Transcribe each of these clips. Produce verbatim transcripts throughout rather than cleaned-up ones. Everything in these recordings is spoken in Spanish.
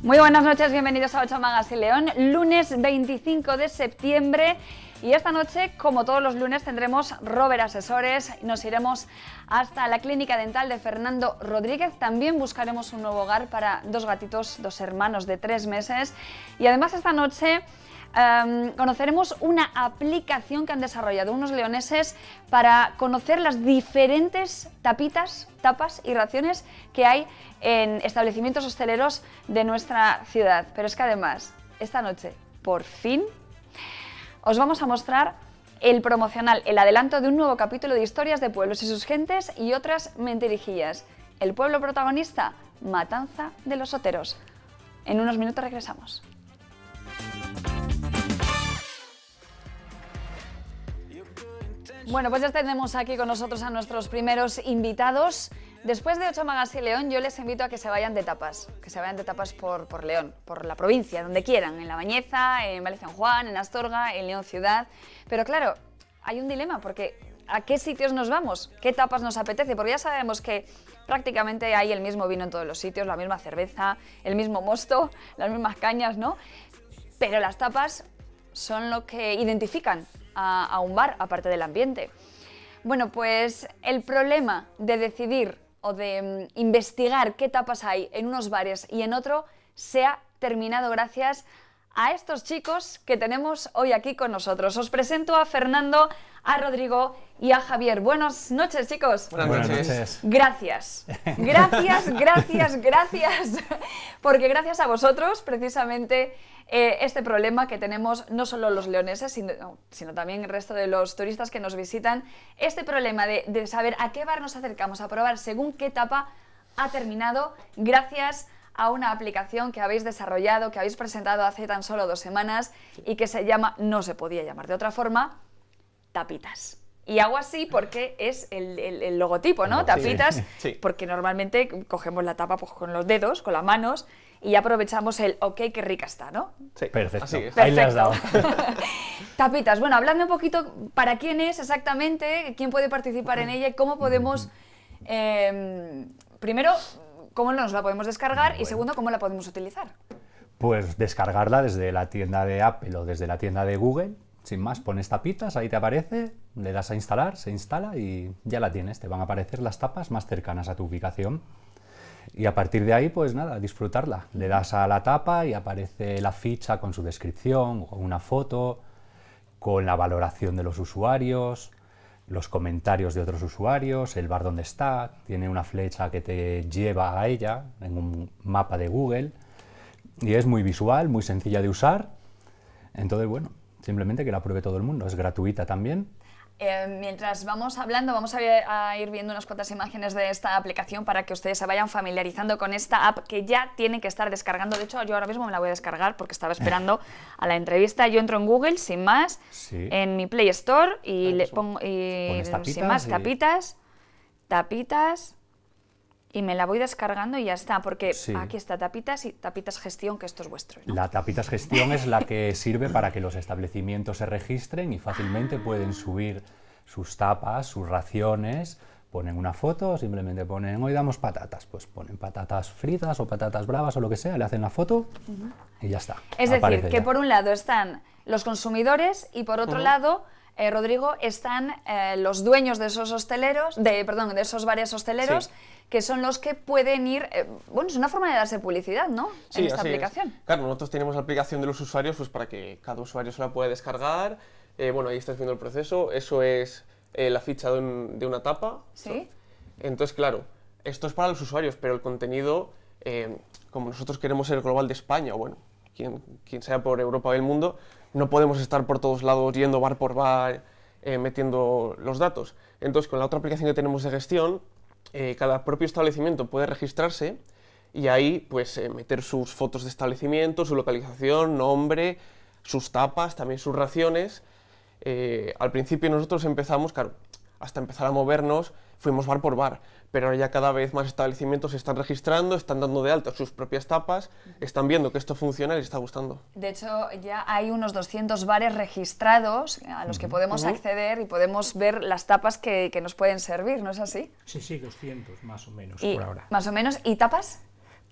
Muy buenas noches, bienvenidos a ocho Magazine León, lunes veinticinco de septiembre y esta noche, como todos los lunes, tendremos Rover Asesores, nos iremos hasta la clínica dental de Fernando Rodríguez, también buscaremos un nuevo hogar para dos gatitos, dos hermanos de tres meses y además esta noche Um, conoceremos una aplicación que han desarrollado unos leoneses para conocer las diferentes tapitas, tapas y raciones que hay en establecimientos hosteleros de nuestra ciudad. Pero es que además, esta noche, por fin, os vamos a mostrar el promocional, el adelanto de un nuevo capítulo de Historias de Pueblos y sus gentes y otras mentirijillas. El pueblo protagonista, Matanza de los Oteros. En unos minutos regresamos. Bueno, pues ya tenemos aquí con nosotros a nuestros primeros invitados. Después de ocho Magazine León, yo les invito a que se vayan de tapas, que se vayan de tapas por, por León, por la provincia, donde quieran, en La Bañeza, en Valle San Juan, en Astorga, en León Ciudad. Pero claro, hay un dilema, porque ¿a qué sitios nos vamos? ¿Qué tapas nos apetece? Porque ya sabemos que prácticamente hay el mismo vino en todos los sitios, la misma cerveza, el mismo mosto, las mismas cañas, ¿no? Pero las tapas son lo que identifican A, a un bar, aparte del ambiente. Bueno, pues el problema de decidir o de um, investigar qué tapas hay en unos bares y en otro se ha terminado gracias a estos chicos que tenemos hoy aquí con nosotros. Os presento a Fernando, a Rodrigo y a Javier. Buenas noches, chicos. Buenas noches. Buenas noches. Gracias, gracias, gracias, gracias, porque gracias a vosotros, precisamente, eh, este problema que tenemos no solo los leoneses, sino, sino también el resto de los turistas que nos visitan, este problema de, de saber a qué bar nos acercamos a probar según qué tapa ha terminado gracias a una aplicación que habéis desarrollado, que habéis presentado hace tan solo dos semanas y que se llama, no se podía llamar de otra forma, Tapitas. Y hago así porque es el, el, el logotipo, ¿no? Sí. Tapitas, sí. Porque normalmente cogemos la tapa pues, con los dedos, con las manos, y aprovechamos el ok, qué rica está, ¿no? Sí, perfecto. Así es. Perfecto. Ahí le has dado. Tapitas, bueno, habladme un poquito para quién es exactamente, quién puede participar en ella y cómo podemos, eh, primero, cómo nos la podemos descargar bueno. y segundo, cómo la podemos utilizar. Pues descargarla desde la tienda de Apple o desde la tienda de Google. Sin más, pones tapitas, ahí te aparece, le das a instalar, se instala y ya la tienes. Te van a aparecer las tapas más cercanas a tu ubicación. Y a partir de ahí, pues nada, disfrutarla. Le das a la tapa y aparece la ficha con su descripción, con una foto, con la valoración de los usuarios, los comentarios de otros usuarios, el bar donde está, tiene una flecha que te lleva a ella en un mapa de Google. Y es muy visual, muy sencilla de usar. Entonces, bueno, simplemente que la pruebe todo el mundo, es gratuita también. Eh, mientras vamos hablando, vamos a, ver, a ir viendo unas cuantas imágenes de esta aplicación para que ustedes se vayan familiarizando con esta app que ya tienen que estar descargando. De hecho, yo ahora mismo me la voy a descargar porque estaba esperando a la entrevista. Yo entro en Google, sin más, sí. en mi Play Store y le pongo, y, sin más, y... tapitas, tapitas... Y me la voy descargando y ya está, porque sí. aquí está Tapitas y Tapitas Gestión, que esto es vuestro, ¿no? La Tapitas Gestión es la que sirve para que los establecimientos se registren y fácilmente ah. pueden subir sus tapas, sus raciones, ponen una foto, simplemente ponen, hoy damos patatas, pues ponen patatas fritas o patatas bravas o lo que sea, le hacen la foto uh-huh. y ya está. Es decir, que ya. por un lado están los consumidores y por otro uh-huh. lado... Eh, Rodrigo, están eh, los dueños de esos hosteleros, de, perdón, de esos bares hosteleros, sí. que son los que pueden ir, eh, bueno, es una forma de darse publicidad, ¿no? Sí, en esta así aplicación. Es. Claro, nosotros tenemos la aplicación de los usuarios pues para que cada usuario se la pueda descargar, eh, bueno, ahí estás viendo el proceso, eso es eh, la ficha de, un, de una tapa. Sí. Entonces, claro, esto es para los usuarios, pero el contenido, eh, como nosotros queremos ser global de España, o bueno, quien, quien sea por Europa o el mundo, no podemos estar por todos lados yendo bar por bar, eh, metiendo los datos. Entonces, con la otra aplicación que tenemos de gestión, eh, cada propio establecimiento puede registrarse y ahí pues, eh, meter sus fotos de establecimiento, su localización, nombre, sus tapas, también sus raciones. Eh, al principio nosotros empezamos, claro, hasta empezar a movernos, fuimos bar por bar, pero ahora ya cada vez más establecimientos se están registrando, están dando de alta sus propias tapas, están viendo que esto funciona y les está gustando. De hecho, ya hay unos doscientos bares registrados a los que podemos uh-huh. acceder y podemos ver las tapas que, que nos pueden servir, ¿no es así? Sí, sí, doscientos más o menos y, por ahora. Más o menos, ¿y tapas?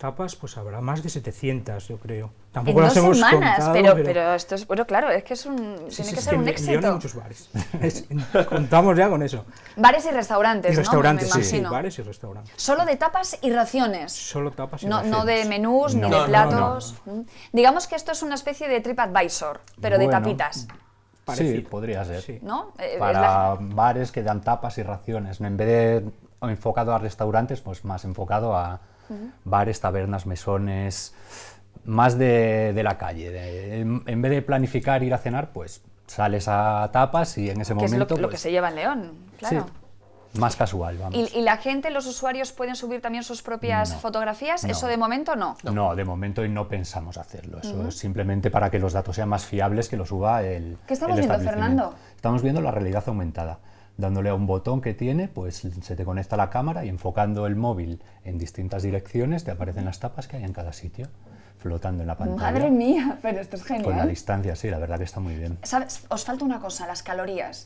tapas, pues habrá más de setecientas, yo creo. En Tampoco dos las hemos semanas, contado, pero, pero, pero esto es, bueno, claro, es que es un, sí, tiene sí, que es ser un en éxito. León hay muchos bares. Es- contamos ya con eso. Bares y restaurantes, Y ¿no? restaurantes, Me sí, sí, imagino. bares y restaurantes. Solo de tapas y raciones. Solo tapas y No, no raciones. de menús No. ni No, de no, platos. Mm. Digamos que esto es una especie de TripAdvisor, pero de Bueno. tapitas, Parecido. Sí, podría ser. Sí. ¿no? Eh, es Para la- bares que dan tapas y raciones, ¿no? En vez de enfocado a restaurantes, pues más enfocado a bares, tabernas, mesones, más de, de la calle. de- en, en vez de planificar ir a cenar, pues sales a tapas y en ese que es lo, momento, lo que pues, se lleva en León, claro. sí, más casual, vamos. Y, y la gente, los usuarios, pueden subir también sus propias No. fotografías. No. Eso de momento no. No, de momento y no pensamos hacerlo. Eso es simplemente para que los datos sean más fiables que lo suba el. ¿Qué estamos el viendo, establecimiento. Fernando? Estamos viendo la realidad aumentada. Dándole a un botón que tiene, pues se te conecta la cámara y enfocando el móvil en distintas direcciones te aparecen las tapas que hay en cada sitio, flotando en la pantalla. Madre mía, pero esto es Con la genial. distancia, sí, la verdad que está muy bien. ¿Sabes? Os falta una cosa, las calorías.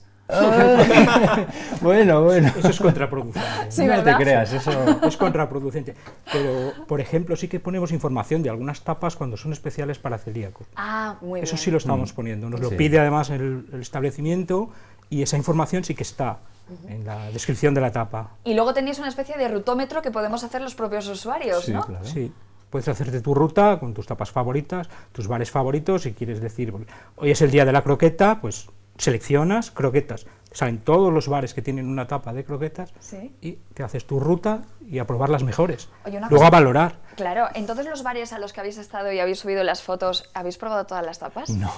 Bueno, bueno. Eso es contraproducente. Sí, no ¿verdad? te creas, eso. Es contraproducente. Pero, por ejemplo, sí que ponemos información de algunas tapas cuando son especiales para celíacos. Ah, muy Eso bien. sí lo estamos poniendo. Nos lo Sí. pide además el, el establecimiento y esa información sí que está en la descripción de la tapa. Y luego tenéis una especie de rutómetro que podemos hacer los propios usuarios, Sí, ¿no? claro. Sí. Puedes hacerte tu ruta con tus tapas favoritas, tus bares favoritos, si quieres decir, bueno, hoy es el día de la croqueta, pues seleccionas croquetas. Salen todos los bares que tienen una tapa de croquetas Sí. y te haces tu ruta y a probar las mejores. Oye, una Luego cosa- a valorar. Claro, entonces los bares a los que habéis estado y habéis subido las fotos, ¿habéis probado todas las tapas? No.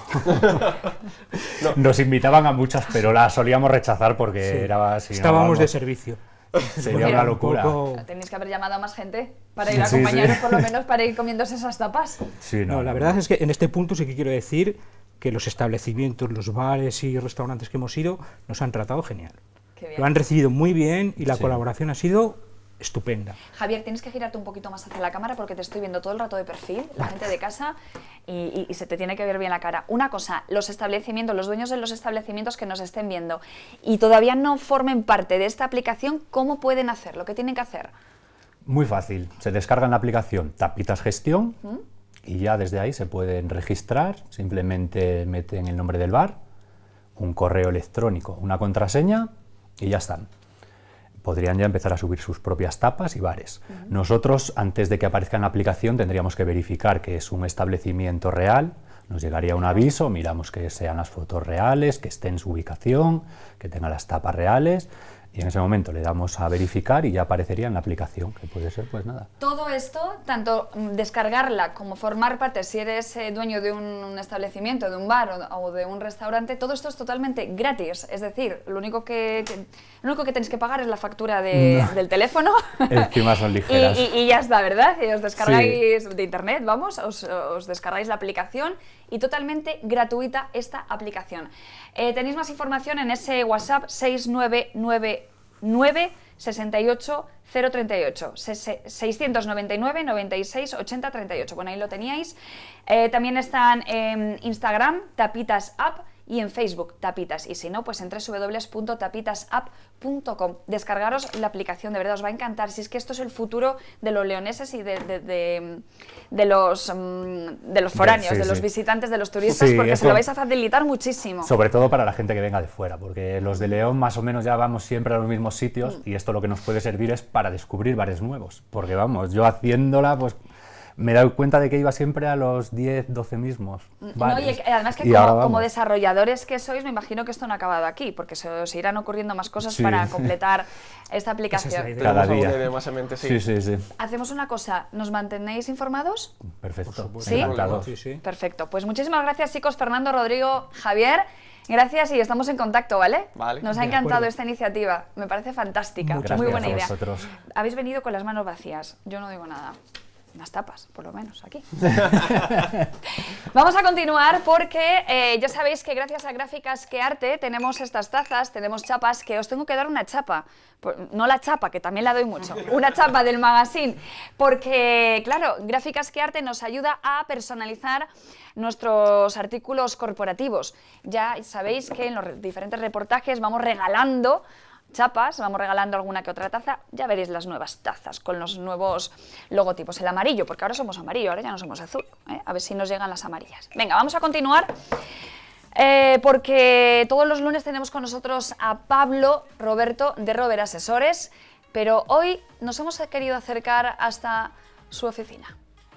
Nos invitaban a muchas, pero las solíamos rechazar porque Sí. era así. Estábamos de vamos, servicio. Sería Era una un locura. poco- Tenéis que haber llamado a más gente para ir a Sí, acompañaros, sí. por lo menos para ir comiéndose esas tapas. Sí, No, la verdad es que en este punto sí que quiero decir que los establecimientos, los bares y restaurantes que hemos ido nos han tratado genial. Qué bien. Lo han recibido muy bien y la Sí. colaboración ha sido estupenda. Javier, tienes que girarte un poquito más hacia la cámara porque te estoy viendo todo el rato de perfil, la gente de casa, y, y- y se te tiene que ver bien la cara. Una cosa, los establecimientos, los dueños de los establecimientos que nos estén viendo y todavía no formen parte de esta aplicación, ¿cómo pueden hacerlo? ¿Qué tienen que hacer? Muy fácil. Se descargan la aplicación Tapitas Gestión y ya desde ahí se pueden registrar. Simplemente meten el nombre del bar, un correo electrónico, una contraseña y ya están. Podrían ya empezar a subir sus propias tapas y bares. Nosotros, antes de que aparezca en la aplicación, tendríamos que verificar que es un establecimiento real. Nos llegaría un aviso, miramos que sean las fotos reales, que esté en su ubicación, que tenga las tapas reales. Y en ese momento le damos a verificar y ya aparecería en la aplicación, que puede ser, pues nada. Todo esto, tanto mm, descargarla como formar parte, si eres eh, dueño de un, un establecimiento, de un bar o, o de un restaurante, todo esto es totalmente gratis. Es decir, lo único que, que- lo único que tenéis que pagar es la factura de- del teléfono. Encima son y, ligeras. y- y ya está, ¿verdad? Y os descargáis de internet, vamos, os, os descargáis la aplicación y totalmente gratuita esta aplicación. Eh, tenéis más información en ese WhatsApp seis nueve nueve nueve seis ocho cero tres ocho, seiscientos noventa y nueve noventa y seis ochenta treinta y ocho. Bueno, ahí lo teníais. Eh, también están en Instagram, Tapitas App, y en Facebook, Tapitas. Y si no, pues en doble u doble u doble u punto tapitas app punto com. Descargaros la aplicación, de verdad, os va a encantar. Si es que esto es el futuro de los leoneses y de, de, de, de los, mm, de los foráneos, Sí, de los sí. visitantes, de los turistas, Sí, porque se eso- lo vais a facilitar muchísimo. Sobre todo para la gente que venga de fuera, porque los de León más o menos ya vamos siempre a los mismos sitios y esto lo que nos puede servir es para descubrir bares nuevos. Porque vamos, yo haciéndola, pues me he dado cuenta de que iba siempre a los diez, doce mismos No, bares. y además que Y como, ahora como vamos. desarrolladores que sois, me imagino que esto no ha acabado aquí, porque se os irán ocurriendo más cosas Sí. para completar esta aplicación. Esa es la idea. Cada Tenemos día. alguna idea más en mente, sí. Sí, sí, sí. Hacemos una cosa, ¿nos mantenéis informados? Perfecto. supuesto. ¿Sí? Encantado. Sí, sí. Perfecto, pues muchísimas gracias, chicos, Fernando, Rodrigo, Javier. Gracias y estamos en contacto, ¿vale? Vale. Nos ha De encantado acuerdo. esta iniciativa, me parece fantástica, Muchas muy gracias buena a idea. vosotros. Habéis venido con las manos vacías, yo no digo nada. Unas tapas, por lo menos, aquí. Vamos a continuar porque eh, ya sabéis que gracias a Gráficas Que Arte tenemos estas tazas, tenemos chapas, que os tengo que dar una chapa. Por- no la chapa, que también la doy mucho, una chapa del magazine, porque, claro, Gráficas Que Arte nos ayuda a personalizar nuestros artículos corporativos. Ya sabéis que en los re- diferentes reportajes vamos regalando chapas, vamos regalando alguna que otra taza, ya veréis las nuevas tazas con los nuevos logotipos, el amarillo, porque ahora somos amarillo, ahora ya no somos azul, ¿eh? A ver si nos llegan las amarillas. Venga, vamos a continuar, eh, porque todos los lunes tenemos con nosotros a Pablo Roberto de Rober Asesores, pero hoy nos hemos querido acercar hasta su oficina.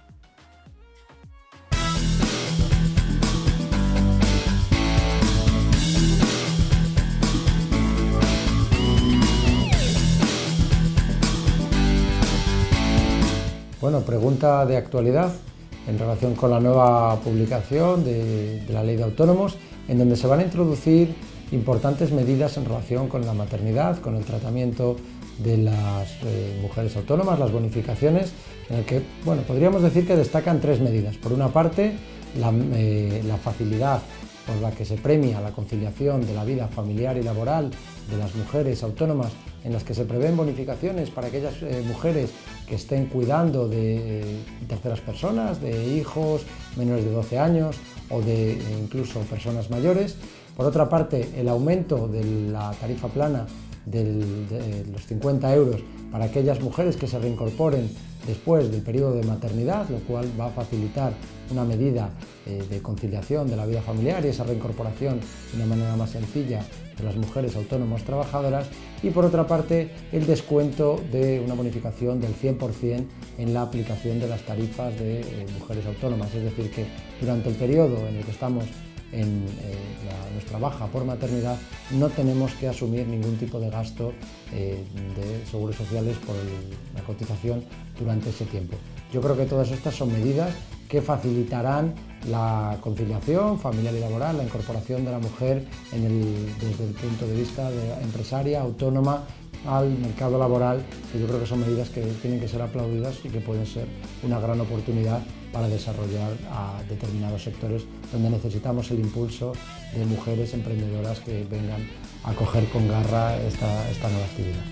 Bueno, pregunta de actualidad en relación con la nueva publicación de, de la Ley de Autónomos, en donde se van a introducir importantes medidas en relación con la maternidad, con el tratamiento de las eh, mujeres autónomas, las bonificaciones, en el que, bueno, podríamos decir que destacan tres medidas. Por una parte, la, eh, la facilidad por la que se premia la conciliación de la vida familiar y laboral de las mujeres autónomas, en las que se prevén bonificaciones para aquellas eh, mujeres que estén cuidando de eh, terceras personas, de hijos menores de doce años o de eh, incluso personas mayores. Por otra parte, el aumento de la tarifa plana del, de los cincuenta euros para aquellas mujeres que se reincorporen después del periodo de maternidad, lo cual va a facilitar una medida eh, de conciliación de la vida familiar y esa reincorporación de una manera más sencilla de las mujeres autónomas trabajadoras. Y por otra parte, el descuento de una bonificación del cien por cien en la aplicación de las tarifas de eh, mujeres autónomas, es decir, que durante el periodo en el que estamos en eh, la, nuestra baja por maternidad no tenemos que asumir ningún tipo de gasto eh, de seguros sociales por el, la cotización durante ese tiempo. Yo creo que todas estas son medidas que facilitarán la conciliación familiar y laboral, la incorporación de la mujer en el, desde el punto de vista de empresaria, autónoma, al mercado laboral, que yo creo que son medidas que tienen que ser aplaudidas y que pueden ser una gran oportunidad para desarrollar a determinados sectores donde necesitamos el impulso de mujeres emprendedoras que vengan a coger con garra esta, esta nueva actividad.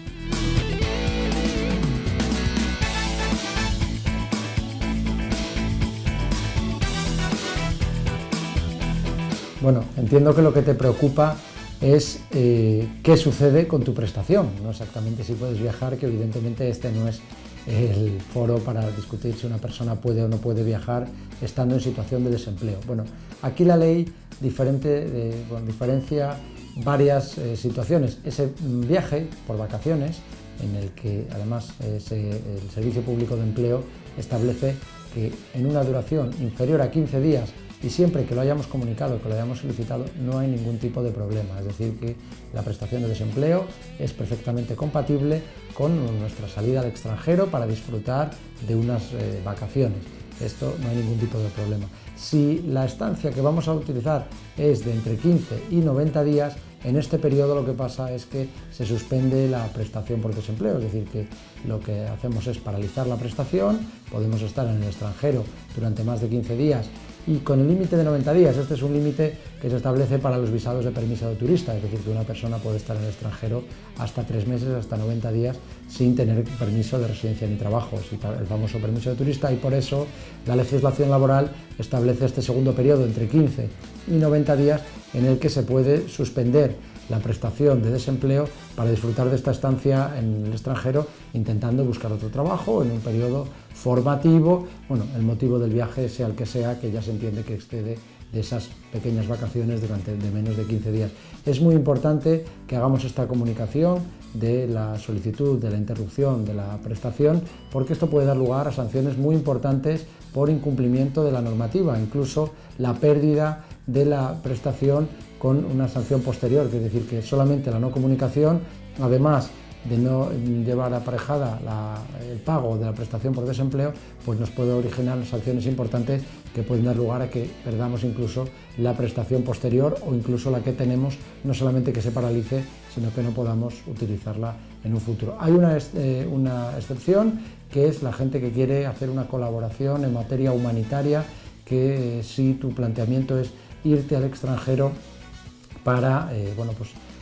Bueno, entiendo que lo que te preocupa es eh, qué sucede con tu prestación, no exactamente si puedes viajar, que evidentemente este no es el foro para discutir si una persona puede o no puede viajar estando en situación de desempleo. Bueno, aquí la ley diferente, eh, bueno, diferencia varias eh, situaciones. Ese viaje por vacaciones, en el que además eh, se, el Servicio Público de Empleo establece que en una duración inferior a quince días y siempre que lo hayamos comunicado, que lo hayamos solicitado, no hay ningún tipo de problema. Es decir, que la prestación de desempleo es perfectamente compatible con nuestra salida al extranjero para disfrutar de unas eh, vacaciones. Esto no hay ningún tipo de problema. Si la estancia que vamos a utilizar es de entre quince y noventa días, en este periodo lo que pasa es que se suspende la prestación por desempleo, es decir, que lo que hacemos es paralizar la prestación, podemos estar en el extranjero durante más de quince días y con el límite de noventa días. Este es un límite que se establece para los visados de permiso de turista, es decir, que una persona puede estar en el extranjero hasta tres meses, hasta noventa días, sin tener permiso de residencia ni trabajo, el famoso permiso de turista, y por eso la legislación laboral establece este segundo periodo entre quince y noventa días en el que se puede suspender la prestación de desempleo para disfrutar de esta estancia en el extranjero, intentando buscar otro trabajo en un periodo formativo. Bueno, el motivo del viaje sea el que sea, que ya se entiende que excede de esas pequeñas vacaciones durante de menos de quince días. Es muy importante que hagamos esta comunicación de la solicitud de la interrupción de la prestación, porque esto puede dar lugar a sanciones muy importantes por incumplimiento de la normativa, incluso la pérdida de la prestación con una sanción posterior, es decir, que solamente la no comunicación, además de no llevar aparejada la, el pago de la prestación por desempleo, pues nos puede originar sanciones importantes que pueden dar lugar a que perdamos incluso la prestación posterior o incluso la que tenemos, no solamente que se paralice, sino que no podamos utilizarla en un futuro. Hay una, eh, una excepción, que es la gente que quiere hacer una colaboración en materia humanitaria, que eh, si tu planteamiento es irte al extranjero para eh, bueno, pues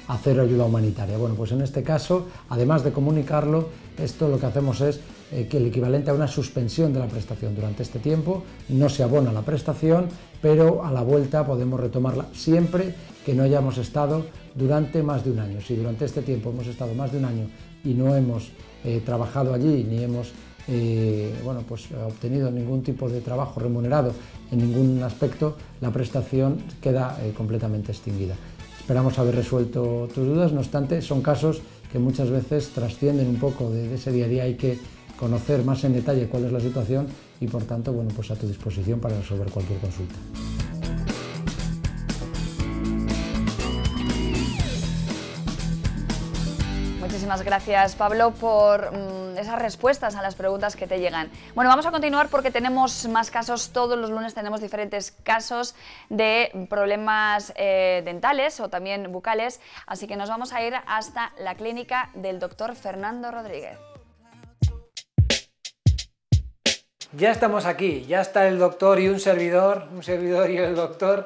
hacer ayuda humanitaria. Bueno, pues en este caso, además de comunicarlo, esto lo que hacemos es eh, que el equivalente a una suspensión de la prestación. Durante este tiempo no se abona la prestación, pero a la vuelta podemos retomarla siempre que no hayamos estado durante más de un año. Si durante este tiempo hemos estado más de un año y no hemos eh, trabajado allí, ni hemos eh, bueno, pues, obtenido ningún tipo de trabajo remunerado en ningún aspecto, la prestación queda eh, completamente extinguida. Esperamos haber resuelto tus dudas, no obstante, son casos que muchas veces trascienden un poco de, de ese día a día, hay que conocer más en detalle cuál es la situación y por tanto, bueno, pues a tu disposición para resolver cualquier consulta. Muchísimas gracias, Pablo, por mmm, esas respuestas a las preguntas que te llegan. Bueno, vamos a continuar porque tenemos más casos. Todos los lunes tenemos diferentes casos de problemas eh, dentales o también bucales, así que nos vamos a ir hasta la clínica del doctor Fernando Rodríguez. Ya estamos aquí, ya está el doctor y un servidor, un servidor y el doctor,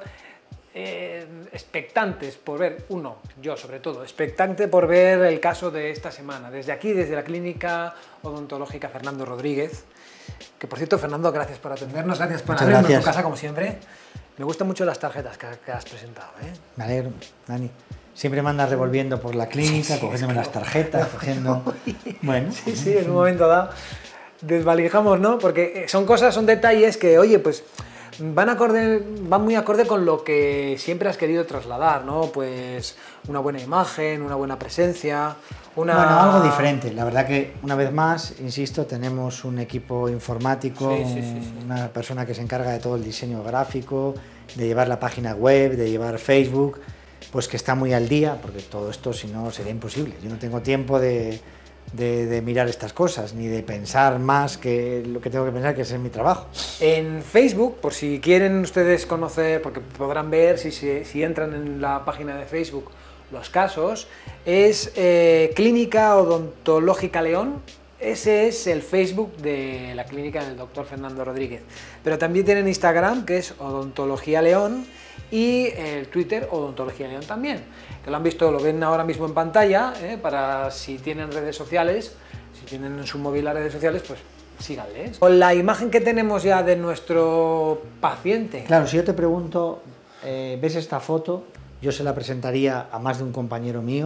eh, expectantes por ver, uno, yo sobre todo, expectante por ver el caso de esta semana. Desde aquí, desde la Clínica Odontológica Fernando Rodríguez, que por cierto, Fernando, gracias por atendernos, gracias por abrirnos tu casa como siempre. Me gustan mucho las tarjetas que, que has presentado, ¿eh? Me alegro, Dani. Siempre me andas revolviendo por la clínica, sí, sí, cogiéndome las tarjetas, cogiendo... Bueno. Sí, sí, en un momento dado desvalijamos, ¿no? Porque son cosas, son detalles que, oye, pues van, acorde, van muy acorde con lo que siempre has querido trasladar, ¿no? Pues una buena imagen, una buena presencia, una... Bueno, algo diferente. La verdad que, una vez más, insisto, tenemos un equipo informático, sí, sí, sí, sí. una persona que se encarga de todo el diseño gráfico, de llevar la página web, de llevar Facebook, pues que está muy al día, porque todo esto, si no, sería imposible. Yo no tengo tiempo de... De, de mirar estas cosas, ni de pensar más que lo que tengo que pensar, que es en mi trabajo. En Facebook, por si quieren ustedes conocer, porque podrán ver si, si, si entran en la página de Facebook los casos, es eh, Clínica Odontológica León. Ese es el Facebook de la clínica del doctor Fernando Rodríguez. Pero también tienen Instagram, que es Odontología León, y el Twitter Odontología León también, que lo han visto, lo ven ahora mismo en pantalla, ¿eh? Para si tienen redes sociales, si tienen en su móvil las redes sociales, pues síganles. Con la imagen que tenemos ya de nuestro paciente. Claro, si yo te pregunto, eh, ¿ves esta foto? Yo se la presentaría a más de un compañero mío.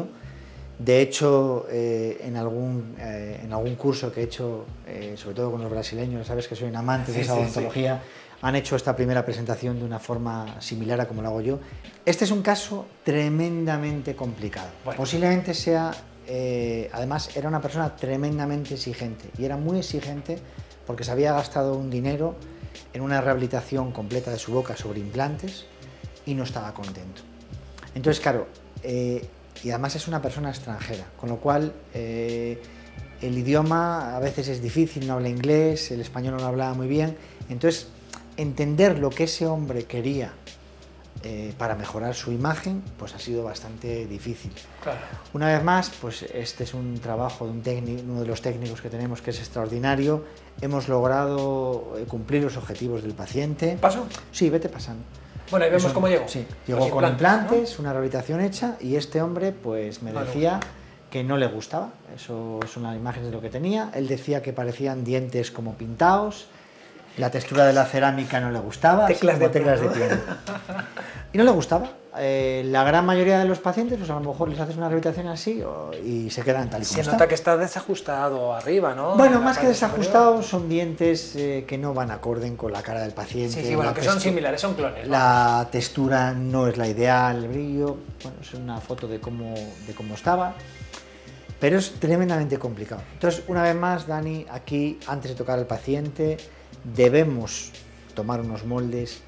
De hecho, eh, en, algún, eh, en algún curso que he hecho, eh, sobre todo con los brasileños, sabes que soy un amante de esa sí, odontología, sí, sí. Han hecho esta primera presentación de una forma similar a como lo hago yo. Este es un caso tremendamente complicado. Bueno. Posiblemente sea, eh, además era una persona tremendamente exigente, y era muy exigente porque se había gastado un dinero en una rehabilitación completa de su boca sobre implantes y no estaba contento. Entonces, claro, eh, y además es una persona extranjera, con lo cual eh, el idioma a veces es difícil, no habla inglés, el español no lo hablaba muy bien, entonces entender lo que ese hombre quería eh, para mejorar su imagen, pues ha sido bastante difícil. Claro. Una vez más, pues este es un trabajo de un técnico, uno de los técnicos que tenemos que es extraordinario, hemos logrado eh, cumplir los objetivos del paciente. ¿Paso? Sí, vete pasando. Bueno, ahí vemos Eso, cómo llegó. Sí, llegó Los con implantes, implantes, ¿no? Una rehabilitación hecha, y este hombre pues me Vale. decía que no le gustaba. Eso es una imagen de lo que tenía. Él decía que parecían dientes como pintados, la textura de la cerámica no le gustaba, Teclas como de teclas piano. de piano. Y no le gustaba. Eh, la gran mayoría de los pacientes, pues a lo mejor les haces una rehabilitación así o, y se quedan tal y como Se está. nota que está desajustado arriba, ¿no? Bueno, En la más que parte desajustados, son dientes eh, que no van acorde con la cara del paciente. superior. Sí, sí, bueno, la que son textu- similares, son clones, ¿no? La textura no es la ideal, el brillo, bueno, es una foto de cómo, de cómo estaba, pero es tremendamente complicado. Entonces, una vez más, Dani, aquí, antes de tocar al paciente, debemos tomar unos moldes,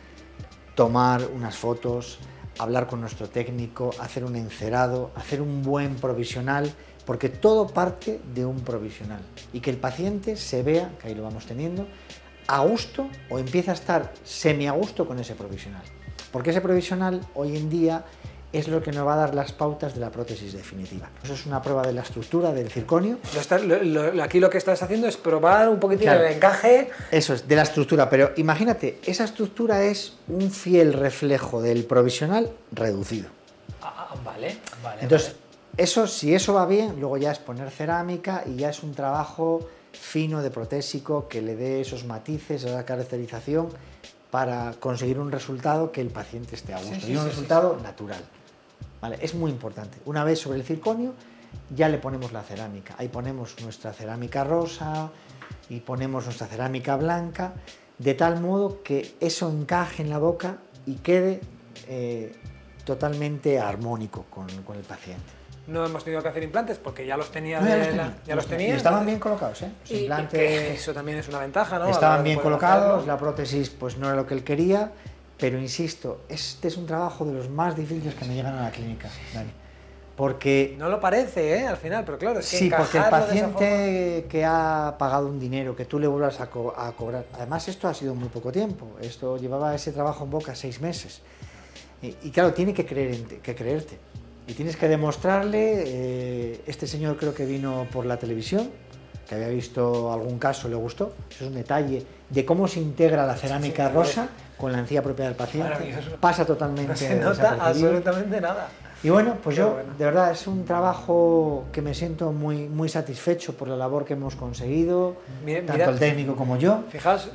tomar unas fotos, hablar con nuestro técnico, hacer un encerado, hacer un buen provisional, porque todo parte de un provisional y que el paciente se vea, que ahí lo vamos teniendo, a gusto o empieza a estar semi a gusto con ese provisional, porque ese provisional hoy en día es lo que nos va a dar las pautas de la prótesis definitiva. Eso es una prueba de la estructura del circonio. Lo está- lo- lo- aquí lo que estás haciendo es probar un poquitín Claro. el encaje. Eso es, de la estructura, pero imagínate, esa estructura es un fiel reflejo del provisional reducido. Ah, Vale, vale. Entonces, vale. eso, si eso va bien, luego ya es poner cerámica y ya es un trabajo fino de protésico que le dé esos matices, esa caracterización para conseguir un resultado que el paciente esté a gusto Sí, sí, y un sí, resultado sí, sí. natural. ¿Vale? Es muy importante. Una vez sobre el circonio, ya le ponemos la cerámica. Ahí ponemos nuestra cerámica rosa y ponemos nuestra cerámica blanca, de tal modo que eso encaje en la boca y quede eh, totalmente armónico con, con el paciente. No hemos tenido que hacer implantes porque ya los tenía. No, ya de los la- tenía, ya los tenía. Y estaban entonces- bien colocados, ¿eh? Los y- y implantes que eso también es una ventaja, ¿no? A la hora estaban de bien poder colocados, hacerlo. la prótesis pues no era lo que él quería, pero insisto, este es un trabajo de los más difíciles que me llegan a la clínica, Dani. Porque No lo parece, ¿eh? Al final, pero claro, es que sí, porque el encajarlo de esa paciente que ha pagado un dinero, que tú le vuelvas a, co- a cobrar, además esto ha sido muy poco tiempo, esto llevaba ese trabajo en boca seis meses, y, y claro, tiene que, creer en te- que creerte, y tienes que demostrarle, eh, este señor creo que vino por la televisión, que había visto algún caso, le gustó, eso es un detalle de cómo se integra la cerámica sí, rosa con la encía propia del paciente, Maravilloso. pasa totalmente No se nota desapercibido. absolutamente nada. Y bueno, pues Qué yo, bueno. de verdad, es un trabajo que me siento muy, muy satisfecho por la labor que hemos conseguido, Mira- tanto mira- el técnico como yo. Fijaos,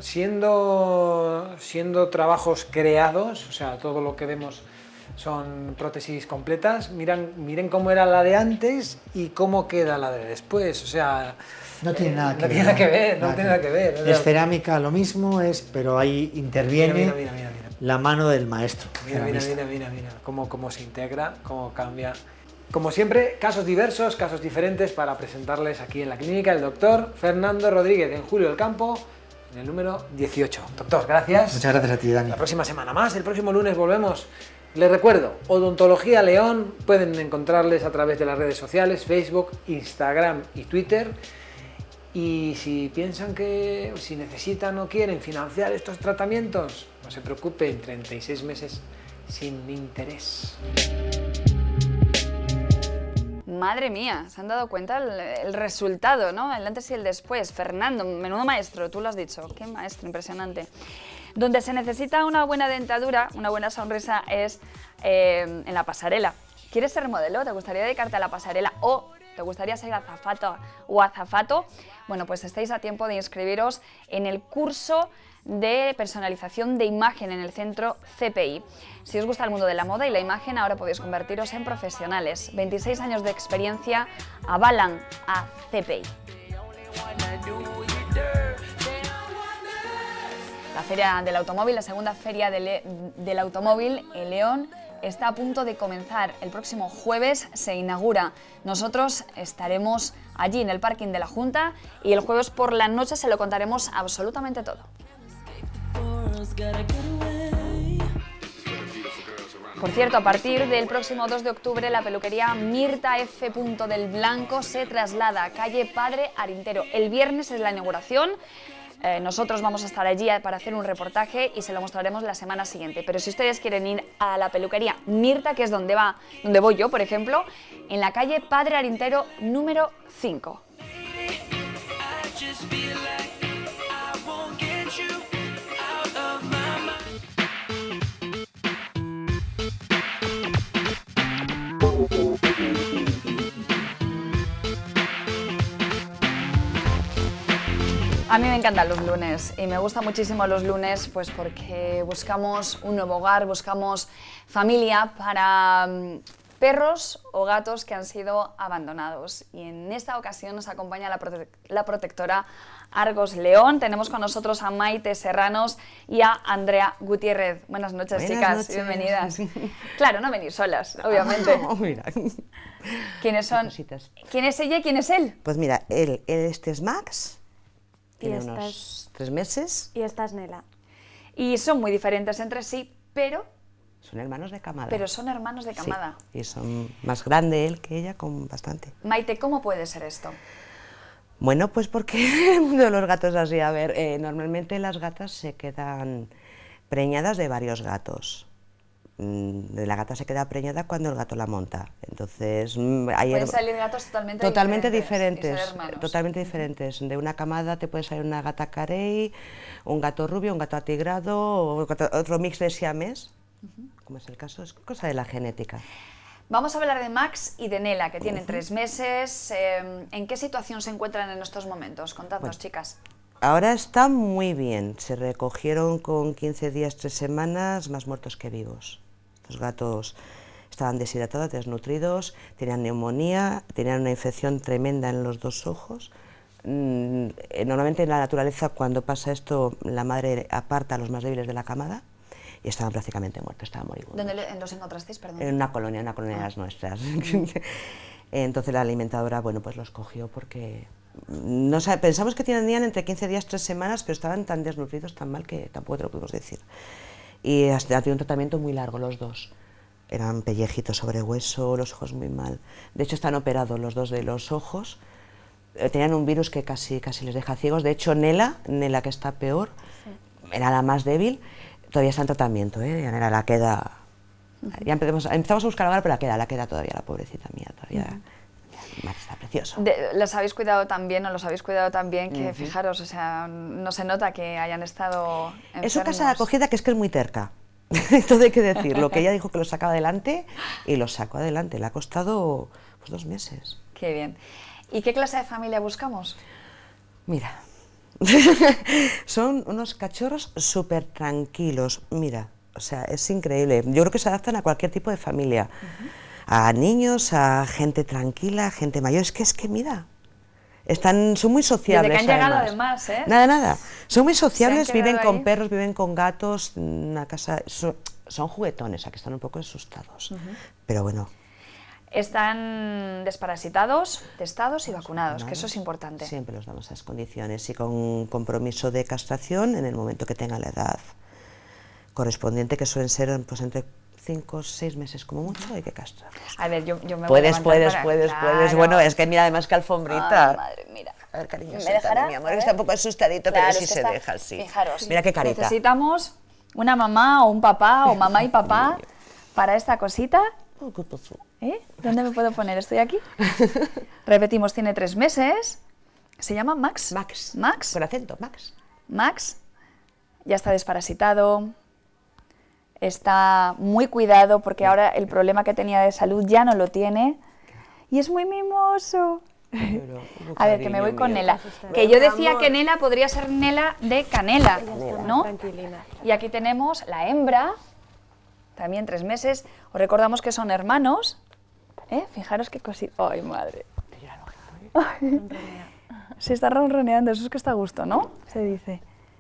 siendo, siendo trabajos creados, o sea, todo lo que vemos son prótesis completas, miran, miren cómo era la de antes y cómo queda la de después, o sea... No tiene eh, nada no que tiene ver. nada que ver, no tiene nada que ver. o sea, Es cerámica lo mismo, es, pero ahí interviene Mira, mira, mira, mira. la mano del maestro. Mira, mira, ceramista. mira, mira, mira, cómo, cómo se integra, cómo cambia. Como siempre, casos diversos, casos diferentes para presentarles aquí en la clínica el doctor Fernando Rodríguez en Julio del Campo, en el número dieciocho. Doctor, gracias. Muchas gracias a ti, Dani. La próxima semana más, el próximo lunes volvemos. Les recuerdo, Odontología León, pueden encontrarles a través de las redes sociales, Facebook, Instagram y Twitter. Y si piensan que, si necesitan o quieren financiar estos tratamientos, no se preocupen, treinta y seis meses sin interés. Madre mía, se han dado cuenta el, el resultado, ¿no? El antes y el después. Fernando, menudo maestro, tú lo has dicho. Qué maestro, impresionante. Donde se necesita una buena dentadura, una buena sonrisa, es eh, en la pasarela. ¿Quieres ser modelo? ¿Te gustaría dedicarte a la pasarela? ¿O te gustaría ser azafata o azafato? Bueno, pues estáis a tiempo de inscribiros en el curso de personalización de imagen en el centro C P I. Si os gusta el mundo de la moda y la imagen, ahora podéis convertiros en profesionales. veintiséis años de experiencia avalan a C P I. La Feria del Automóvil, la segunda Feria del, del Automóvil en León, está a punto de comenzar. El próximo jueves se inaugura. Nosotros estaremos allí en el parking de la Junta y el jueves por la noche se lo contaremos absolutamente todo. Por cierto, a partir del próximo dos de octubre, la peluquería Mirta F. del Blanco se traslada a calle Padre Arintero. El viernes es la inauguración. Eh, nosotros vamos a estar allí para hacer un reportaje y se lo mostraremos la semana siguiente. Pero si ustedes quieren ir a la peluquería Mirta, que es donde, va, donde voy yo, por ejemplo, en la calle Padre Arintero número cinco. A mí me encantan los lunes y me gustan muchísimo los lunes pues porque buscamos un nuevo hogar, buscamos familia para mm, perros o gatos que han sido abandonados. Y en esta ocasión nos acompaña la, prote la protectora Argos León. Tenemos con nosotros a Maite Serranos y a Andrea Gutiérrez. Buenas noches, Buenas chicas, noches. bienvenidas. Claro, no venir solas, obviamente. Oh, mira. ¿Quiénes son? Cositas. ¿Quién es ella y quién es él? Pues mira, él, él este es Max, Y tiene esta unos es- tres meses, Y esta es Nela. Y son muy diferentes entre sí, pero, son hermanos de camada. pero son hermanos de Sí, camada. y son más grande él que ella con bastante. Maite, ¿cómo puede ser esto? Bueno, pues porque el mundo de los gatos es así. A ver, eh, normalmente las gatas se quedan preñadas de varios gatos. Mm, de la gata se queda preñada cuando el gato la monta. Entonces, mm, hay Pueden her- salir gatos totalmente, totalmente diferentes. y diferentes, ser hermanos. totalmente diferentes. De una camada te puede salir una gata carey, un gato rubio, un gato atigrado, o gato- otro mix de siames, como es el caso, es cosa de la genética. Vamos a hablar de Max y de Nela, que tienen tres meses. Eh, ¿En qué situación se encuentran en estos momentos? Contadnos, bueno, chicas. Ahora están muy bien. Se recogieron con quince días, tres semanas, más muertos que vivos. Los gatos estaban deshidratados, desnutridos, tenían neumonía, tenían una infección tremenda en los dos ojos. Mm, normalmente en la naturaleza, cuando pasa esto, la madre aparta a los más débiles de la camada y estaban prácticamente muertos, estaban moribundos. ¿Dónde los encontrasteis, perdón? En una colonia, en una colonia de las nuestras. Entonces la alimentadora, bueno, pues los cogió porque... No sabe, pensamos que tenían entre quince días, tres semanas, pero estaban tan desnutridos, tan mal, que tampoco te lo pudimos decir. Y hasta tenido un tratamiento muy largo los dos. Eran pellejitos sobre hueso, los ojos muy mal. De hecho, están operados los dos de los ojos. Eh, tenían un virus que casi, casi les deja ciegos. De hecho, Nela, Nela que está peor, sí, era la más débil, todavía está en tratamiento, ¿eh? Ya Nela la queda... Uh-huh. Ya empezamos, empezamos a buscar ahora, pero la queda, la queda todavía, la pobrecita mía, todavía... Uh-huh. Está precioso. De, ¿Las habéis cuidado tan bien o los habéis cuidado tan bien que, uh-huh, fijaros, o sea, no se nota que hayan estado enfermos? Es su casa de acogida, que es que es muy terca. Todo hay que decirlo, que ella dijo que lo sacaba adelante y lo sacó adelante. Le ha costado pues, dos meses. Qué bien. ¿Y qué clase de familia buscamos? Mira, son unos cachorros súper tranquilos. Mira, o sea, es increíble. Yo creo que se adaptan a cualquier tipo de familia. Uh-huh. A niños, a gente tranquila, gente mayor. Es que, es que mira, están, son muy sociables. Desde que han llegado además, además, ¿eh? Nada, nada. Son muy sociables, viven ahí? con perros, viven con gatos, una casa... Son, son juguetones, aquí están un poco asustados. Uh-huh. Pero bueno. Están desparasitados, testados y vacunados, vacunados, que eso es importante. Siempre los damos a esas condiciones y con compromiso de castración en el momento que tengan la edad correspondiente, que suelen ser pues entre cinco o seis meses como mucho, hay que castrarlos. A ver, yo, yo me puedes, voy a puedes, para... puedes, claro. puedes. Bueno, es que mira, además que alfombrita. Ay, madre, mira. A ver, cariño, ¿me dejará? Mi amor, que está un poco asustadito, claro, pero sí es que se está... deja, así. Fijaros, mira qué carita. Necesitamos una mamá o un papá o mamá y papá para esta cosita. ¿Eh? ¿Dónde me puedo poner? ¿Estoy aquí? Repetimos, tiene tres meses. ¿Se llama Max? Max. Max. Con acento, Max. Max. Ya está desparasitado. Está muy cuidado porque ahora el problema que tenía de salud ya no lo tiene. Y es muy mimoso. Pero, a ver, que me voy con Nela. Que yo decía que Nela podría ser Nela de canela, ¿no? Y aquí tenemos la hembra, también tres meses. Os recordamos que son hermanos. ¿Eh? Fijaros qué cosita. ¡Ay, madre! Ay. Se está ronroneando, eso es que está a gusto, ¿no? Se dice.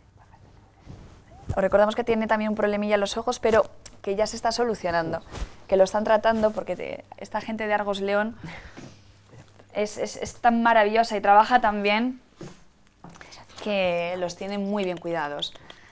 Os recordamos que tiene también un problemilla en los ojos, pero que ya se está solucionando, que lo están tratando porque te, esta gente de Argos León es, es, es tan maravillosa y trabaja tan bien que los tienen muy bien cuidados.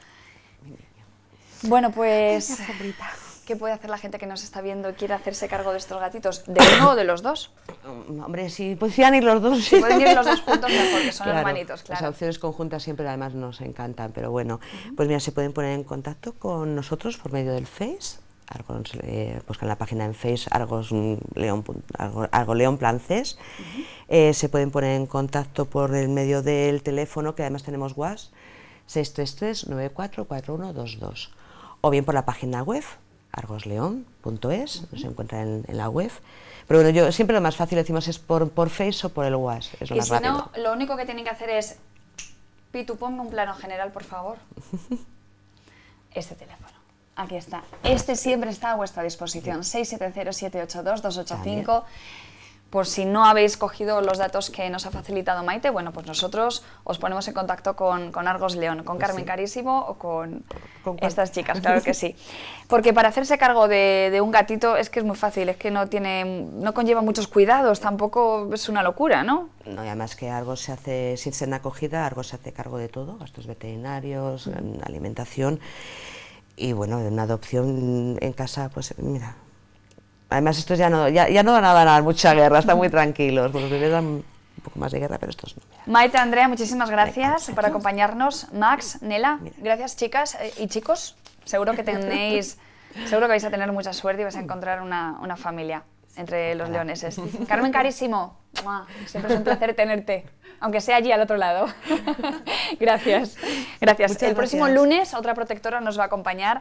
Bueno, pues, ¿qué puede hacer la gente que nos está viendo y quiere hacerse cargo de estos gatitos? ¿De uno o de los dos? Hombre, si podían ir los dos. Si pueden ir los dos juntos mejor, que son claro, hermanitos, claro. Las opciones conjuntas siempre además nos encantan, pero bueno, uh-huh. Pues mira, se pueden poner en contacto con nosotros por medio del Face, Argos, eh, buscan la página en Face, Argos León, Argo, Argo León Plancés, uh-huh. eh, se pueden poner en contacto por el medio del teléfono, que además tenemos WhatsApp, seis tres tres, nueve cuatro cuatro uno dos dos, o bien por la página web, argosleón punto es, uh-huh. Nos encuentra en, en la web. Pero bueno, yo siempre lo más fácil decimos es por, por Face o por el WhatsApp, es lo y más si rápido. no, lo único que tienen que hacer es, Pitu, ponme un plano general, por favor. Este teléfono, aquí está. Este siempre está a vuestra disposición, seis siete cero, siete ocho dos, dos ocho cinco. Por si no habéis cogido los datos que nos ha facilitado Maite, bueno, pues nosotros os ponemos en contacto con, con Argos León, con Carmen sí. Carísimo o con, ¿Con estas chicas, claro que sí. Porque para hacerse cargo de, de un gatito es que es muy fácil, es que no tiene, no conlleva muchos cuidados, tampoco es una locura, ¿no? No, y además que Argos se hace, sin ser una acogida, Argos se hace cargo de todo, gastos veterinarios, mm. alimentación, y bueno, una adopción en casa, pues mira... Además, estos ya no, ya, ya no van a dar mucha guerra, están muy tranquilos. Los bebés dan un poco más de guerra, pero estos no. Mira. Maite, Andrea, muchísimas gracias por acompañarnos. Max, Nela, mira. Gracias chicas eh, y chicos. Seguro que tenéis, seguro que vais a tener mucha suerte y vais a encontrar una, una familia entre los leoneses. Carmen Carísimo, ¡mua! Siempre es un placer tenerte, aunque sea allí al otro lado. Gracias, gracias. Muchas El próximo gracias. lunes otra protectora nos va a acompañar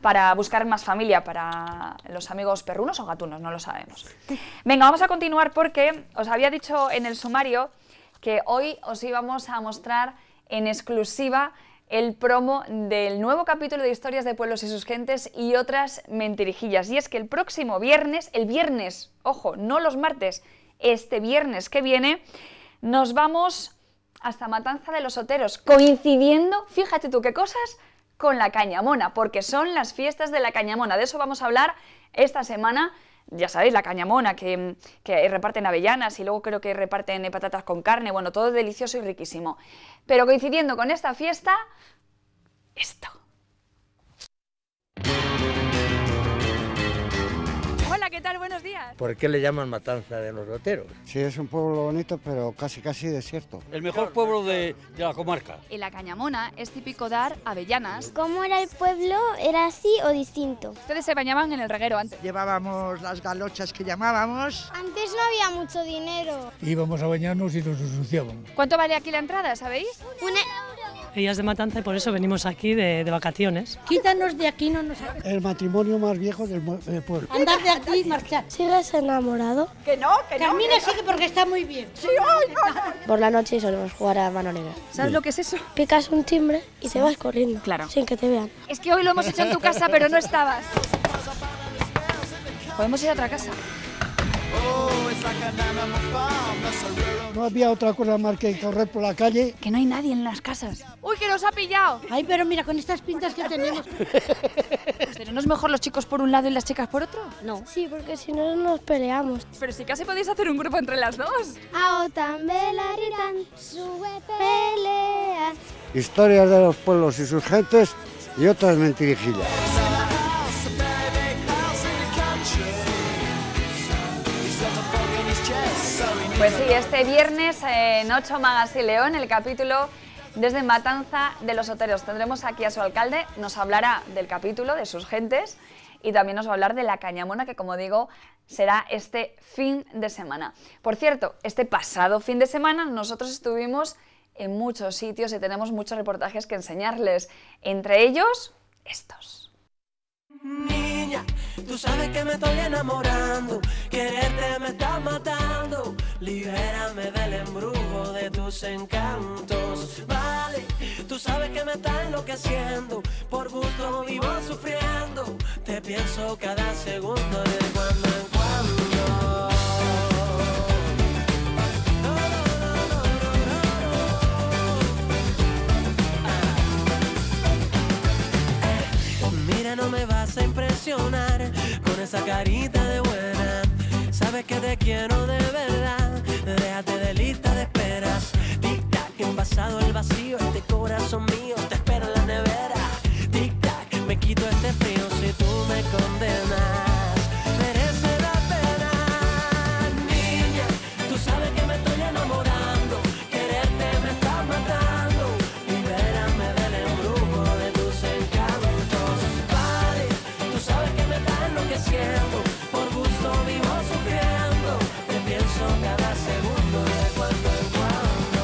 para buscar más familia para los amigos perrunos o gatunos, no lo sabemos. Venga, vamos a continuar porque os había dicho en el sumario que hoy os íbamos a mostrar en exclusiva el promo del nuevo capítulo de Historias de Pueblos y sus Gentes y otras mentirijillas. Y es que el próximo viernes, el viernes, ojo, no los martes, este viernes que viene, nos vamos hasta Matanza de los Oteros, coincidiendo, fíjate tú qué cosas, con la Cañamona, porque son las fiestas de la Cañamona. De eso vamos a hablar esta semana. Ya sabéis, la Cañamona, que, que reparten avellanas y luego creo que reparten patatas con carne, bueno, todo delicioso y riquísimo. Pero coincidiendo con esta fiesta, esto. Hola, ¿qué tal? Buenos días. ¿Por qué le llaman Matanza de los Oteros? Sí, es un pueblo bonito, pero casi casi desierto. El mejor pueblo de, de la comarca. En la Cañamona es típico dar avellanas. ¿Cómo era el pueblo? ¿Era así o distinto? Ustedes se bañaban en el reguero antes. Llevábamos las galochas que llamábamos. Antes no había mucho dinero. Íbamos a bañarnos y nos ensuciábamos. ¿Cuánto vale aquí la entrada, sabéis? Una... Ella es de Matanza y por eso venimos aquí de, de vacaciones. Quítanos de aquí, no nos... El matrimonio más viejo del, del pueblo. Andar de aquí y marchar. ¿Sigues enamorado? Que no, que no. Carmina sigue porque está muy bien. Sí, ay, no, no. Por la noche solemos jugar a mano negra. ¿Sabes sí. lo que es eso? Picas un timbre y te vas corriendo. Claro. Sin que te vean. Es que hoy lo hemos hecho en tu casa, pero no estabas. Podemos ir a otra casa. No había otra cosa más que correr por la calle. Que no hay nadie en las casas. ¡Uy, que nos ha pillado! Ay, pero mira, con estas pintas que tenemos... ¿Pero no es mejor los chicos por un lado y las chicas por otro? No. Sí, porque si no nos peleamos. Pero si casi podéis hacer un grupo entre las dos. A també l'ariran, sube peleas. Historias de los pueblos y sus gentes y otras mentirijillas. Pues sí, este viernes en Ocho Magas y León, el capítulo desde Matanza de los Oteros. Tendremos aquí a su alcalde, nos hablará del capítulo, de sus gentes, y también nos va a hablar de la Cañamona, que como digo, será este fin de semana. Por cierto, este pasado fin de semana nosotros estuvimos en muchos sitios y tenemos muchos reportajes que enseñarles, entre ellos estos. Niña, tú sabes que me estoy enamorando, quererte me está matando, libérame del embrujo de tus encantos, vale, tú sabes que me está enloqueciendo, por gusto vivo sufriendo, te pienso cada segundo de cuando en cuando. Mira, no me vas a impresionar con esa carita de buena. Sabes que te quiero de verdad. Déjate de lista de esperas. Tic-tac, envasado el vacío. Este corazón mío te espera en la nevera. Tic-tac, me quito este frío si tú me condenas. Merece la pena. Niña, tú sabes que me estoy enamorando. Quererte me está matando. Libérame del embrujo de tus encantos. Vale, tú sabes que me está enloqueciendo. Por gusto vivo sufriendo. Te pienso cada segundo de cuando en cuando.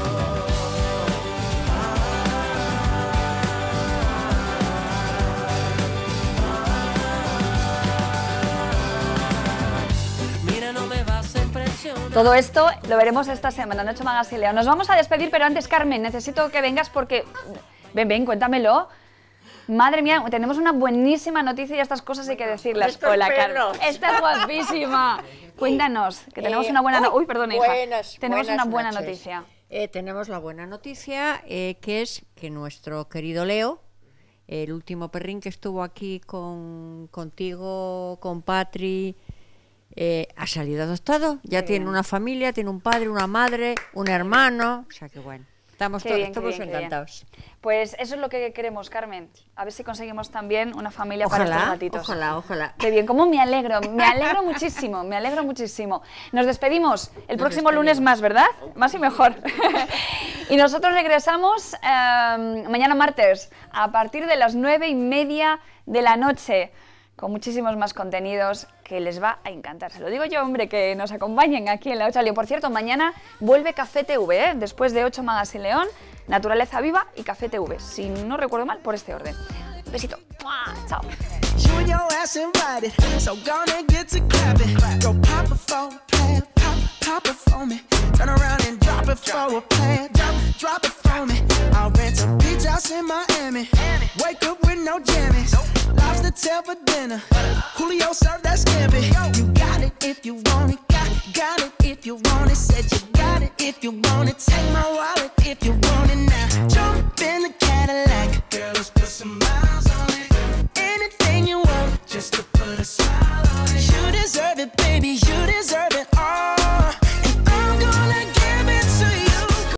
Mira, no me vas a impresionar. Todo esto lo veremos esta semana en Ocho Magas y León. Nos vamos a despedir, pero antes, Carmen, necesito que vengas porque... Ven, ven, cuéntamelo. Madre mía, tenemos una buenísima noticia y estas cosas hay que decirlas. Estos Hola, Carmen. perros. Estás guapísima. Cuéntanos, que tenemos Eh, una buena... no- uy, Uy, perdona, hija. buenas, Tenemos buenas una buena noches. noticia. Eh, tenemos la buena noticia, eh, que es que nuestro querido Leo, el último perrín que estuvo aquí con, contigo, con Patri, eh, ha salido adoptado. Ya Qué tiene bien. una familia, tiene un padre, una madre, un hermano. O sea que bueno, estamos, Qué todos, bien, qué estamos bien, qué bien. encantados. Pues eso es lo que queremos, Carmen. A ver si conseguimos también una familia para Ojalá, estos gatitos. ojalá, ojalá. Qué bien, cómo me alegro, me alegro muchísimo, me alegro muchísimo. Nos despedimos el Nos próximo despedimos. lunes más, ¿verdad? Más y mejor. Y nosotros regresamos eh, mañana martes a partir de las nueve y media de la noche con muchísimos más contenidos que les va a encantar. Se lo digo yo, hombre, que nos acompañen aquí en la Ocho Lío. Por cierto, mañana vuelve Café T V, ¿eh? Después de Ocho Magas y León, Naturaleza Viva y Café T V. Si no recuerdo mal, por este orden. Besito. ¡Mua! Chao. You and your ass invited, so gonna get to clapping. Go pop it for a plan, pop, pop it for me. Turn around and drop it for a plan, drop, drop it for me. I'll rent a beach house in Miami. Wake up with no jammies. Lobster tail for dinner. Julio served that scampi. You got it if you want it. Got, got it if you want it. Said you got it if you want it. Take my wallet if you want it now. Jump in the Cadillac. Girl,